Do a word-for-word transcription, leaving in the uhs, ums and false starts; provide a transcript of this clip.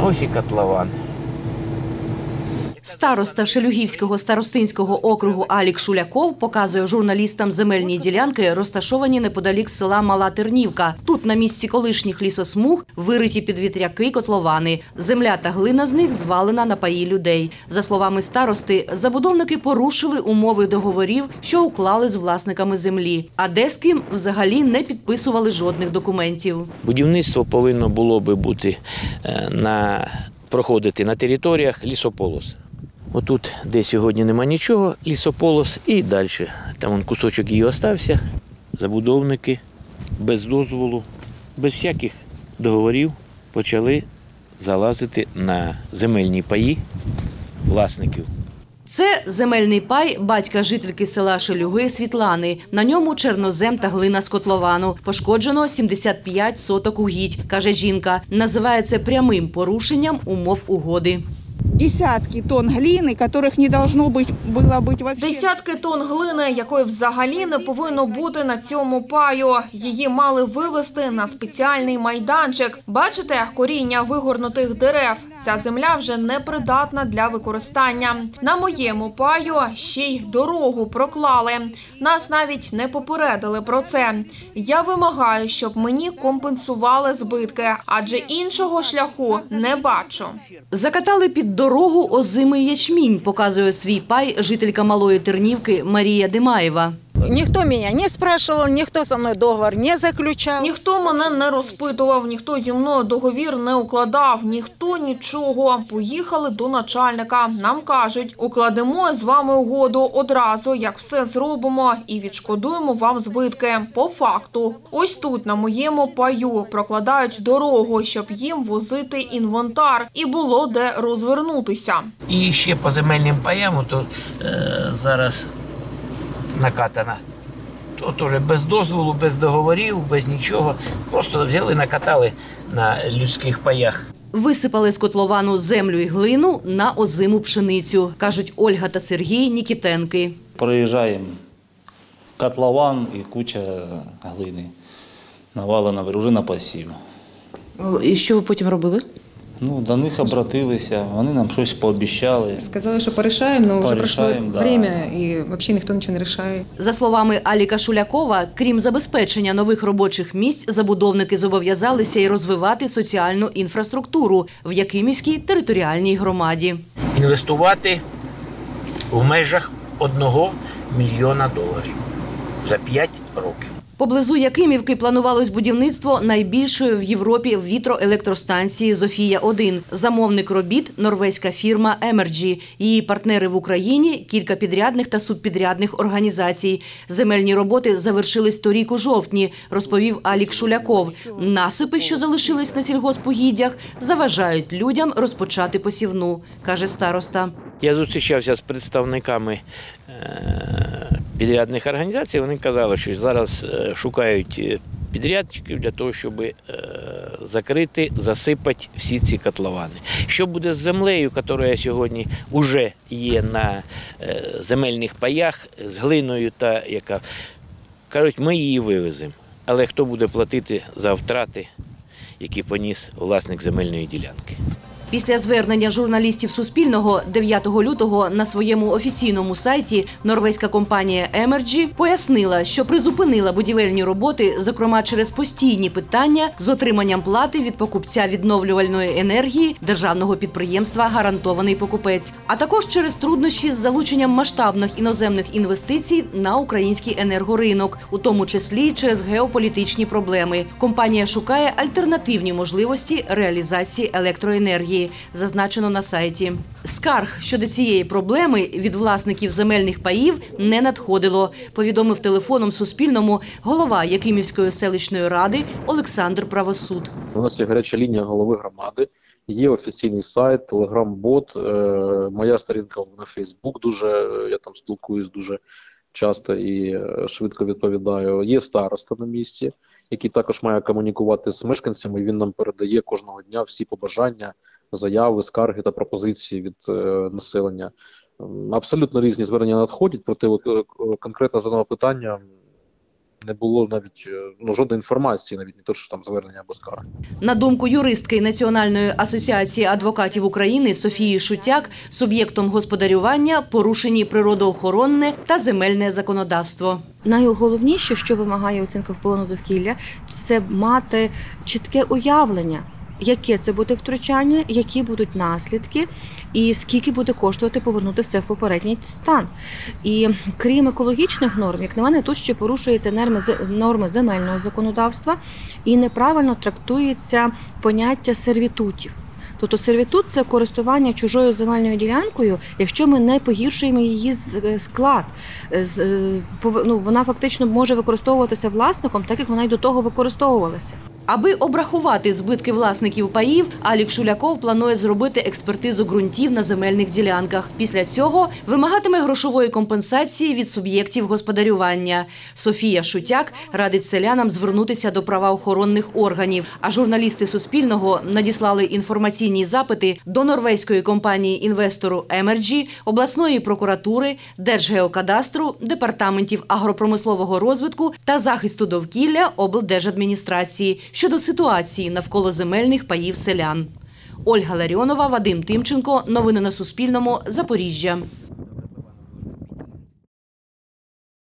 ось і котлован. Староста Шелюгівського старостинського округу Алік Шуляков показує журналістам земельні ділянки, розташовані неподалік села Мала Тернівка. Тут на місці колишніх лісосмуг вириті під вітряки й котловани. Земля та глина з них звалена на паї людей. За словами старости, забудовники порушили умови договорів, що уклали з власниками землі. А де з ким взагалі не підписували жодних документів. Будівництво повинно було би бути на проходити на територіях лісополос. Отут, де сьогодні нема нічого, лісополос і далі. Там он кусочок її остався. Забудовники без дозволу, без всяких договорів почали залазити на земельні паї власників. Це земельний пай батька жительки села Шелюги Світлани. На ньому чорнозем та глина з котловану. Пошкоджено сімдесят п'ять соток угідь, каже жінка. Називає це прямим порушенням умов угоди. Десятки тонн глини, яких не должно бути, було бути вообще. Десятки тонн глини, якої взагалі не повинно бути на цьому паю. Її мали вивезти на спеціальний майданчик. Бачите, коріння вигорнутих дерев. Ця земля вже не придатна для використання. На моєму паю ще й дорогу проклали. Нас навіть не попередили про це. Я вимагаю, щоб мені компенсували збитки, адже іншого шляху не бачу. Закатали під дорогу озимий ячмінь, показує свій пай жителька Малої Тернівки Марія Димаєва. Ніхто мене не спрашивав, ніхто зі мною договор не заключав. Ніхто мене не розпитував, ніхто зі мною договір не укладав, ніхто нічого. Поїхали до начальника. Нам кажуть, укладемо з вами угоду одразу, як все зробимо і відшкодуємо вам збитки. По факту. Ось тут, на моєму паю, прокладають дорогу, щоб їм возити інвентар і було де розвернутися. І ще по земельним паям, то е, зараз накатана. То теж без дозволу, без договорів, без нічого. Просто взяли, накатали на людських паях. Висипали з котловану землю і глину на озиму пшеницю, кажуть Ольга та Сергій Нікітенки. Проїжджаємо котлован і куча глини. Навалена вже на посів. І що ви потім робили? Ну, до них обратилися, вони нам щось пообіцяли. Сказали, що порішаємо, але вже пройшло да. время і взагалі ніхто нічого не рішає. За словами Аліка Шулякова, крім забезпечення нових робочих місць, забудовники зобов'язалися й розвивати соціальну інфраструктуру в Якимівській територіальній громаді. Інвестувати в межах одного мільйона доларів за п'ять років. Поблизу Якимівки планувалось будівництво найбільшої в Європі вітроелектростанції «Зофія один». Замовник робіт – норвезька фірма «Емерджі». Її партнери в Україні – кілька підрядних та субпідрядних організацій. Земельні роботи завершились торік у жовтні, розповів Алік Шуляков. Насипи, що залишились на сільгоспугіддях, заважають людям розпочати посівну, каже староста. Я зустрічався з представниками підрядних організацій, вони казали, що зараз шукають підрядчиків для того, щоб закрити, засипати всі ці котловани. Що буде з землею, яка сьогодні вже є на земельних паях, з глиною, та яка, кажуть, ми її вивеземо. Але хто буде платити за втрати, які поніс власник земельної ділянки? Після звернення журналістів Суспільного дев'ятого лютого на своєму офіційному сайті норвезька компанія «Емерджі» пояснила, що призупинила будівельні роботи, зокрема через постійні питання з отриманням плати від покупця відновлювальної енергії державного підприємства «Гарантований покупець», а також через труднощі з залученням масштабних іноземних інвестицій на український енергоринок, у тому числі через геополітичні проблеми. Компанія шукає альтернативні можливості реалізації електроенергії, зазначено на сайті. Скарг щодо цієї проблеми від власників земельних паїв не надходило, повідомив телефоном Суспільному голова Якимівської селищної ради Олександр Правосуд. У нас є гаряча лінія голови громади, є офіційний сайт, телеграм-бот, моя сторінка на Фейсбук, дуже, я там спілкуюсь дуже часто і швидко відповідаю. Є староста на місці, який також має комунікувати з мешканцями, він нам передає кожного дня всі побажання, заяви, скарги та пропозиції від е, населення. Абсолютно різні звернення надходять, проте от, конкретно задане питання не було навіть е, ну, жодної інформації, навіть не то, що там звернення або скарги. На думку юристки Національної асоціації адвокатів України Софії Шутяк, суб'єктом господарювання порушені природоохоронне та земельне законодавство. Найголовніше, що вимагає оцінка впливу на довкілля, це мати чітке уявлення, яке це буде втручання, які будуть наслідки і скільки буде коштувати повернути все в попередній стан. І крім екологічних норм, як на мене, тут ще порушуються норми, норми земельного законодавства і неправильно трактується поняття сервітутів. Тобто сервітут – це користування чужою земельною ділянкою, якщо ми не погіршуємо її склад. Ну, вона фактично може використовуватися власником, так як вона й до того використовувалася. Аби обрахувати збитки власників паїв, Алік Шуляков планує зробити експертизу ґрунтів на земельних ділянках. Після цього вимагатиме грошової компенсації від суб'єктів господарювання. Софія Шутяк радить селянам звернутися до правоохоронних органів, а журналісти Суспільного надіслали інформаційні запити до норвезької компанії-інвестору Емерджі, обласної прокуратури, Держгеокадастру, департаментів агропромислового розвитку та захисту довкілля облдержадміністрації щодо ситуації навколо земельних паїв селян. Ольга Ларіонова, Вадим Тимченко. Новини на Суспільному. Запоріжжя.